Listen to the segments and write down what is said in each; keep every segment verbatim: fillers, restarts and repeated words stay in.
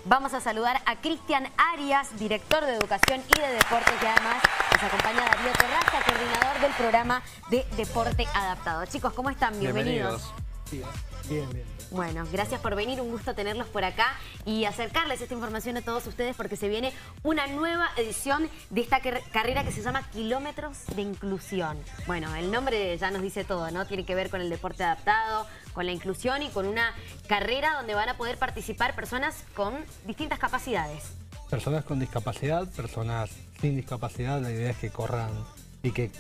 Vamos a saludar a Cristian Arias, director de Educación y de Deporte, que además nos acompaña Darío Terraza, coordinador del programa de Deporte Adaptado. Chicos, ¿cómo están? Bienvenidos. Bienvenidos. Bien, bien. Bueno, gracias por venir, un gusto tenerlos por acá y acercarles esta información a todos ustedes porque se viene una nueva edición de esta carrera que se llama Kilómetros de Inclusión. Bueno, el nombre ya nos dice todo, ¿no? Tiene que ver con el deporte adaptado, con la inclusión y con una carrera donde van a poder participar personas con distintas capacidades. Personas con discapacidad, personas sin discapacidad, la idea es que corran y que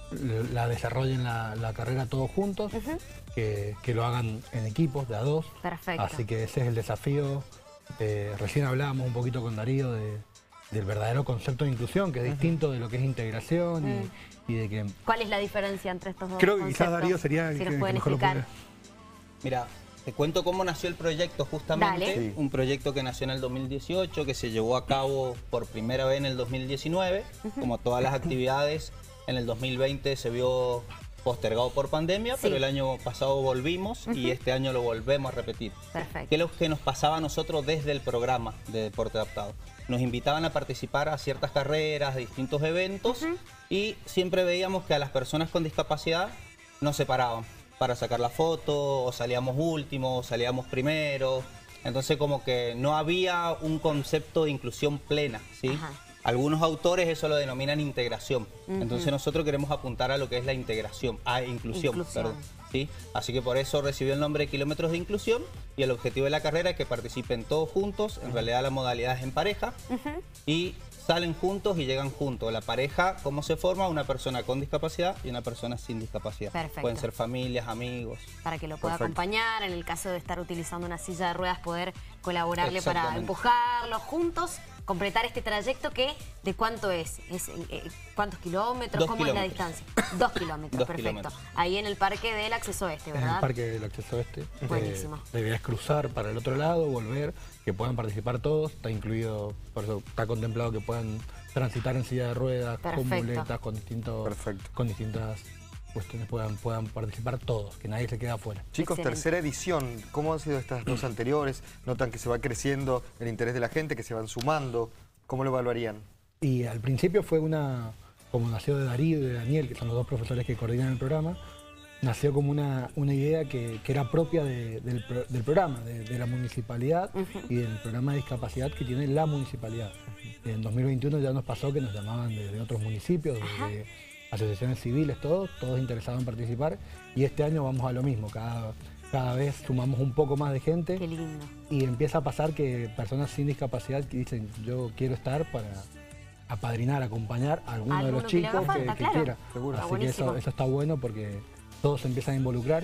la desarrollen la, la carrera todos juntos, uh-huh. que, que lo hagan en equipos de a dos. Perfecto. Así que ese es el desafío. Eh, recién hablábamos un poquito con Darío de, del verdadero concepto de inclusión, que es uh-huh. distinto de lo que es integración uh-huh. y, y de que... ¿Cuál es la diferencia entre estos dos Creo que conceptos? quizás Darío sería el si que, nos pueden que mejor explicar. lo puede. Mira, te cuento cómo nació el proyecto justamente. Sí. Un proyecto que nació en el dos mil dieciocho, que se llevó a cabo por primera vez en el dos mil diecinueve. Uh-huh. Como todas las actividades, en el dos mil veinte se vio postergado por pandemia, sí. pero el año pasado volvimos uh-huh. y este año lo volvemos a repetir. Perfecto. ¿Qué es lo que nos pasaba a nosotros desde el programa de Deporte Adaptado? Nos invitaban a participar a ciertas carreras, a distintos eventos uh-huh. y siempre veíamos que a las personas con discapacidad nos separaban para sacar la foto, o salíamos últimos, o salíamos primero. Entonces como que no había un concepto de inclusión plena, ¿sí? Ajá. Algunos autores eso lo denominan integración. Uh-huh. Entonces nosotros queremos apuntar a lo que es la integración, a inclusión, inclusión. Perdón, ¿sí? Así que por eso recibió el nombre de Kilómetros de Inclusión y el objetivo de la carrera es que participen todos juntos. En uh-huh. realidad la modalidad es en pareja uh-huh. y salen juntos y llegan juntos. La pareja, ¿cómo se forma? Una persona con discapacidad y una persona sin discapacidad. Perfecto. Pueden ser familias, amigos. Para que lo pueda Perfecto. acompañar, en el caso de estar utilizando una silla de ruedas, poder colaborarle para empujarlo juntos, completar este trayecto que, ¿de cuánto es? ¿Es eh, ¿Cuántos kilómetros? Dos ¿Cómo kilómetros. es la distancia? Dos kilómetros, Dos perfecto. kilómetros. Ahí en el Parque del Acceso Oeste, ¿verdad? En el Parque del Acceso Oeste. Buenísimo. Eh, la idea es cruzar para el otro lado, volver, que puedan participar todos. Está incluido, por eso está contemplado que puedan transitar en silla de ruedas, perfecto. con muletas, con, distintos, perfecto. con distintas cuestiones, puedan, puedan participar todos, que nadie se quede afuera. Chicos, excelente. Tercera edición, ¿cómo han sido estas dos anteriores? ¿Notan que se va creciendo el interés de la gente, que se van sumando? ¿Cómo lo evaluarían? Y al principio fue una, como nació de Darío y de Daniel, que son los dos profesores que coordinan el programa, nació como una, una idea que, que era propia de, del, del programa, de, de la municipalidad uh-huh. y del programa de discapacidad que tiene la municipalidad. Uh-huh. En dos mil veintiuno ya nos pasó que nos llamaban de, de otros municipios, uh-huh. de, de asociaciones civiles, todos, todos interesados en participar, y este año vamos a lo mismo, cada, cada vez sumamos un poco más de gente. Qué lindo. Y empieza a pasar que personas sin discapacidad que dicen, yo quiero estar para apadrinar, acompañar a alguno, ¿Alguno de los que chicos le haga que, falta, que claro. quiera. Seguro. Así Está que eso, eso está bueno porque todos se empiezan a involucrar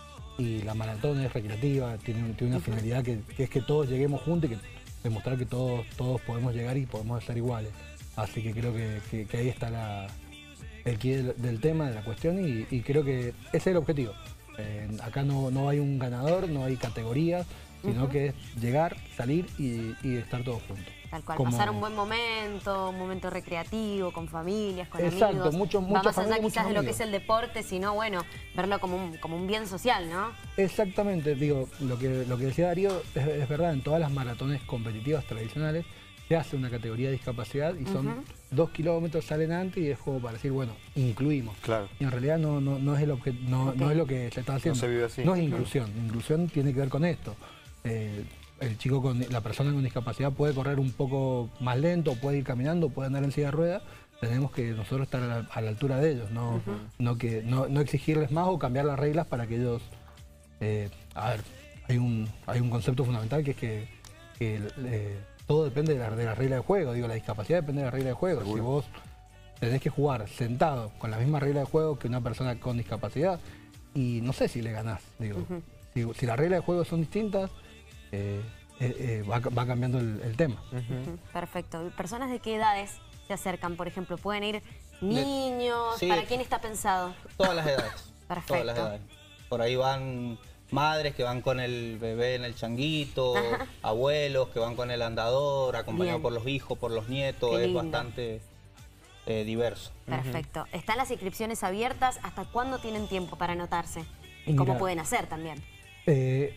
y la maratón es recreativa, tiene, tiene una uh-huh. finalidad que, que es que todos lleguemos juntos y que demostrar que todos, todos podemos llegar y podemos ser iguales. Así que creo que, que, que ahí está la, el quid del, del tema, de la cuestión y, y creo que ese es el objetivo. Eh, acá no, no hay un ganador, no hay categorías, sino uh-huh. que es llegar, salir y, y estar todos juntos. Tal cual, Como... pasar un buen momento, un momento recreativo, con familias, con Exacto, amigos. mucho, mucho Va más familia, allá quizás de lo que amigos. es el deporte, sino bueno, verlo como un, como un bien social, ¿no? Exactamente, digo, lo que, lo que decía Darío es, es verdad, en todas las maratones competitivas tradicionales se hace una categoría de discapacidad y son uh-huh. dos kilómetros, salen antes y es como para decir, bueno, incluimos. Claro. Y en realidad no, no, no, es, el obje, no, okay. no es lo que se está haciendo. No se vive así. No es inclusión, uh-huh. inclusión tiene que ver con esto. Eh, el chico, con la persona con discapacidad puede correr un poco más lento, puede ir caminando, puede andar en silla de ruedas. Tenemos que nosotros estar a la, a la altura de ellos, no, uh-huh. no, que, no, no exigirles más o cambiar las reglas para que ellos... Eh, a ver, hay un, hay un concepto fundamental que es que, que eh, todo depende de la, de la regla de juego. Digo, la discapacidad depende de la regla de juego. Seguro. Si vos tenés que jugar sentado con la misma regla de juego que una persona con discapacidad, y no sé si le ganás. Digo, uh-huh. si, si las reglas de juego son distintas, eh, eh, eh, va, va cambiando el, el tema. Uh-huh. Uh-huh. Perfecto. ¿Personas de qué edades se acercan, por ejemplo? ¿Pueden ir niños? Sí. ¿Para quién está pensado? Todas las edades. Perfecto. Todas las edades. Por ahí van madres que van con el bebé en el changuito, ajá. abuelos que van con el andador, acompañados Bien. por los hijos, por los nietos. Qué es lindo. bastante eh, diverso. Perfecto. Uh-huh. ¿Están las inscripciones abiertas? ¿Hasta cuándo tienen tiempo para anotarse? ¿Y Mira, cómo pueden hacer también? Eh,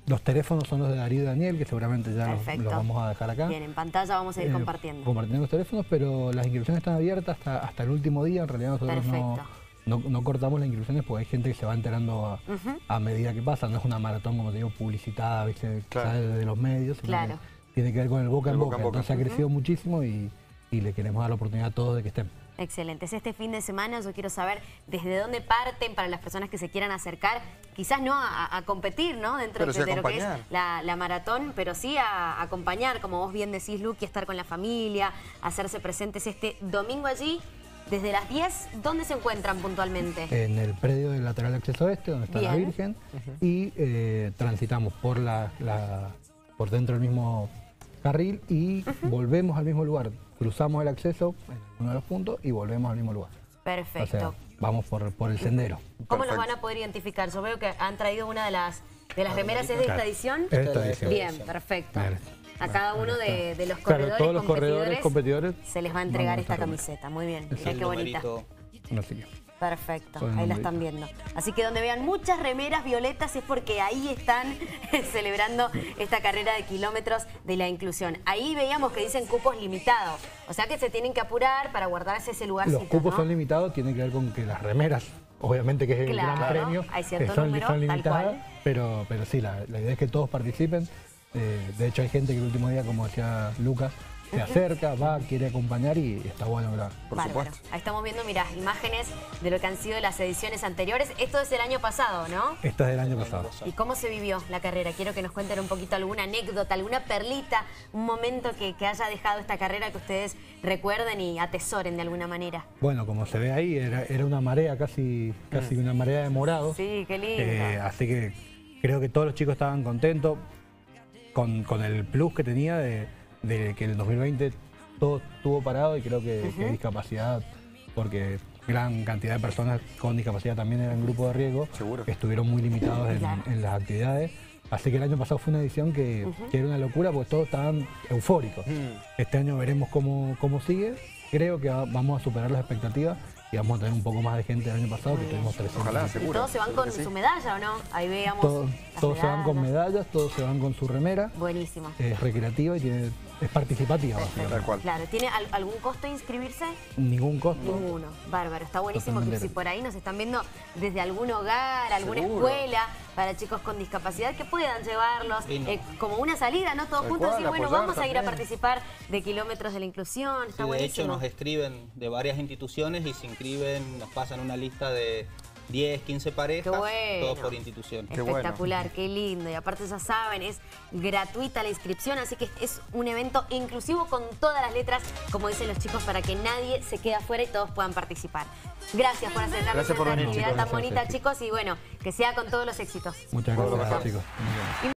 Los teléfonos son los de Darío y Daniel, que seguramente ya los, los vamos a dejar acá. Bien, en pantalla vamos a ir eh, compartiendo. Compartiendo los teléfonos, pero las inscripciones están abiertas hasta, hasta el último día. En realidad nosotros no, no, no cortamos las inscripciones porque hay gente que se va enterando a, uh-huh. a medida que pasa. No es una maratón, como te digo, publicitada, ¿viste? Claro. De los medios. Claro. Que tiene que ver con el boca en boca. boca, boca. Entonces uh-huh. ha crecido muchísimo y, y le queremos dar la oportunidad a todos de que estén. Excelente. Es este fin de semana, yo quiero saber desde dónde parten para las personas que se quieran acercar, quizás no a, a competir, ¿no? Dentro de, sí de lo que es la, la maratón, pero sí a, a acompañar, como vos bien decís, Luqui, estar con la familia, hacerse presentes este domingo allí. Desde las diez, ¿dónde se encuentran puntualmente? En el predio del lateral de acceso oeste, donde está bien. la Virgen, uh-huh. y eh, transitamos por, la, la, por dentro del mismo carril y uh-huh. volvemos al mismo lugar. Cruzamos el acceso en uno de los puntos y volvemos al mismo lugar. Perfecto. O sea, vamos por, por el sendero. ¿Cómo Perfecto. los van a poder identificar? Yo veo que han traído una de las, de las remeras, ¿es de esta edición? Esta edición. Bien, perfecto. Bien. A cada uno de, de los claro, corredores, todos los competidores, corredores competidores se les va a entregar esta camiseta. Muy bien, mirá qué bonita. No sé qué. Perfecto, ahí la están viendo. Así que donde vean muchas remeras violetas es porque ahí están celebrando esta carrera de kilómetros de la inclusión. Ahí veíamos que dicen cupos limitados, o sea que se tienen que apurar para guardarse ese lugarcito. Los cupos ¿no? son limitados, tiene que ver con que las remeras, obviamente que es el claro, gran premio, hay cierto son, número, son limitadas, tal cual. Pero, pero sí, la, la idea es que todos participen. Eh, de hecho hay gente que el último día, como decía Lucas, se acerca, va, quiere acompañar y está bueno, ¿verdad? Por Bárbaro. supuesto. Ahí estamos viendo, mirá, imágenes de lo que han sido las ediciones anteriores. Esto es el año pasado, ¿no? Esto es del año pasado. ¿Y cómo se vivió la carrera? Quiero que nos cuenten un poquito alguna anécdota, alguna perlita, un momento que, que haya dejado esta carrera que ustedes recuerden y atesoren de alguna manera. Bueno, como se ve ahí, era, era una marea, casi, casi una marea de morado. Sí, qué lindo. Eh, así que creo que todos los chicos estaban contentos con, con el plus que tenía de, de que el dos mil veinte todo estuvo parado y creo que, uh-huh. que discapacidad, porque gran cantidad de personas con discapacidad también eran grupo de riesgo, Seguro. que estuvieron muy limitados en, claro. en las actividades. Así que el año pasado fue una edición que, uh-huh. que era una locura porque todos estaban eufóricos. Uh-huh. Este año veremos cómo, cómo sigue. Creo que va, vamos a superar las expectativas y vamos a tener un poco más de gente del año pasado, que tuvimos trescientos. Ojalá, seguro. ¿Todos se van con sí. su medalla o no? Ahí veamos. Todo, todos se van con medallas, todos se van con su remera. Buenísimo. Es recreativa y tiene, es participativa. Tal cual. Claro, ¿tiene al, algún costo inscribirse? Ningún costo. Ninguno. Bárbaro, está buenísimo que si por ahí nos están viendo desde algún hogar, alguna seguro. escuela, para chicos con discapacidad, que puedan llevarlos sí, no. eh, como una salida, ¿no? Todos Tal juntos cual, y bueno, vamos también. a ir a participar de kilómetros de la inclusión. Está sí, buenísimo. De hecho, nos escriben de varias instituciones y se inscriben, nos pasan una lista de diez, quince parejas, bueno. todo por institución. Qué Espectacular, bueno. qué lindo. Y aparte ya saben, es gratuita la inscripción, así que es un evento inclusivo con todas las letras, como dicen los chicos, para que nadie se quede afuera y todos puedan participar. Gracias por acercarnos Gracias por a esta venir, actividad chicos. tan bonita, chicos, y bueno, que sea con todos los éxitos. Muchas gracias, chicos.